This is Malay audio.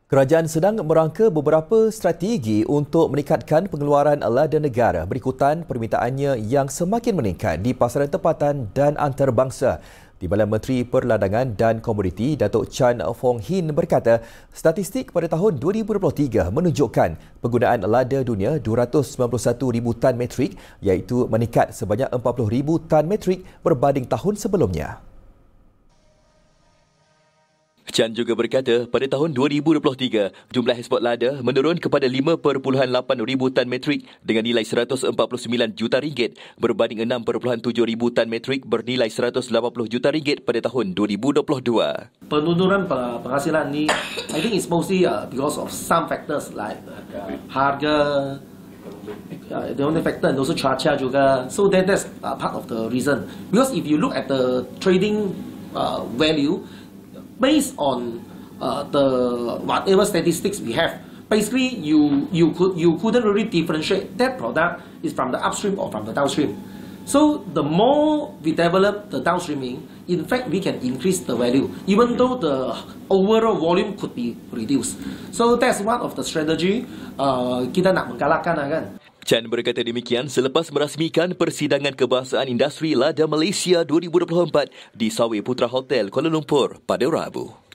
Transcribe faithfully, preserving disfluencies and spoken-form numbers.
Kerajaan sedang merangka beberapa strategi untuk meningkatkan pengeluaran Lada negara berikutan permintaannya yang semakin meningkat di pasaran tempatan dan antarabangsa. Timbalan Menteri Perdagangan dan Komoditi Datuk Chan Fong Hin berkata, statistik pada tahun dua ribu dua puluh tiga menunjukkan penggunaan Lada dunia dua ratus sembilan puluh satu ribu tan metrik iaitu meningkat sebanyak empat puluh ribu tan metrik berbanding tahun sebelumnya. Chan juga berkata, pada tahun dua ribu dua puluh tiga, jumlah ekspor Lada menurun kepada lima perpuluhan lapan ribu tan metrik dengan nilai seratus empat puluh sembilan juta ringgit berbanding enam perpuluhan tujuh ribu tan metrik bernilai seratus lapan puluh juta ringgit pada tahun dua ribu dua puluh dua. Penurunan penghasilan ni, I think it's mostly uh, because of some factors like uh, harga, uh, the only factor, and also cuaca juga. So that, that's uh, part of the reason. Because if you look at the trading uh, value, based on uh, the whatever statistics we have, basically you you could you couldn't really differentiate that product is from the upstream or from the downstream. So the more we develop the downstreaming, in fact we can increase the value, even though the overall volume could be reduced. So that's one of the strategy uh, kita nak menggalakkan kan. Chan berkata demikian selepas merasmikan persidangan kebahasaan industri Lada Malaysia dua ribu dua puluh empat di Sawi Putra Hotel Kuala Lumpur pada Rabu.